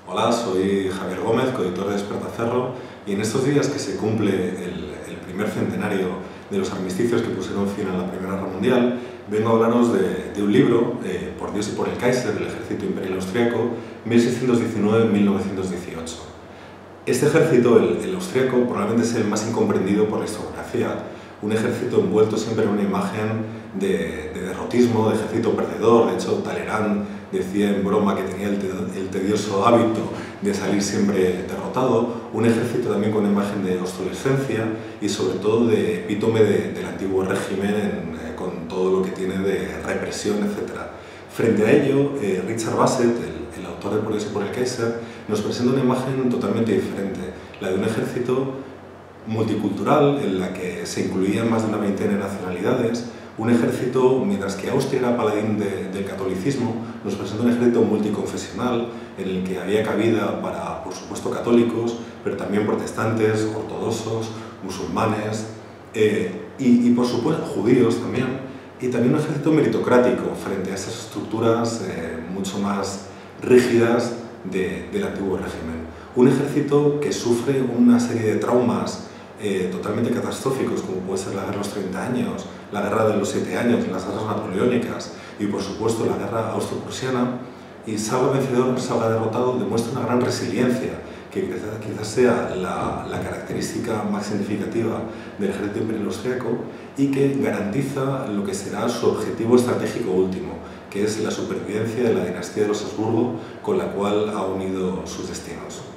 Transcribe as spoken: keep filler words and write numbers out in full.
Hola, soy Javier Gómez, coeditor de Despertaferro, y en estos días que se cumple el, el primer centenario de los armisticios que pusieron fin a la Primera Guerra Mundial, vengo a hablaros de, de un libro, eh, Por Dios y por el Kaiser, del Ejército Imperial Austriaco, mil seiscientos diecinueve a mil novecientos dieciocho. Este ejército, el, el austriaco, probablemente es el más incomprendido por la historiografía, un ejército envuelto siempre en una imagen de, de derrotismo, de ejército perdedor. De hecho, Talleyrand decía en broma que tenía el, te, el tedioso hábito de salir siempre derrotado, un ejército también con una imagen de obsolescencia y sobre todo de epítome de, del antiguo régimen en, eh, con todo lo que tiene de represión, etcétera. Frente a ello, eh, Richard Bassett, el, el autor de Por Dios y por el Kaiser, nos presenta una imagen totalmente diferente, la de un ejército multicultural en la que se incluían más de una veintena de nacionalidades, un ejército, mientras que Austria era paladín de, del catolicismo, nos presenta un ejército multiconfesional en el que había cabida para, por supuesto, católicos, pero también protestantes, ortodoxos, musulmanes eh, y, y, por supuesto, judíos también, y también un ejército meritocrático frente a esas estructuras eh, mucho más rígidas de, del antiguo régimen. Un ejército que sufre una serie de traumas eh, totalmente catastróficos, como puede ser la guerra de los treinta años, la guerra de los siete años, las guerras napoleónicas y, por supuesto, la guerra austro-prusiana, y salga vencedor, salga derrotado, demuestra una gran resiliencia, que quizás, quizás sea la, la característica más significativa del ejército imperial austriaco y que garantiza lo que será su objetivo estratégico último, que es la supervivencia de la dinastía de los Habsburgo, con la cual ha unido sus destinos.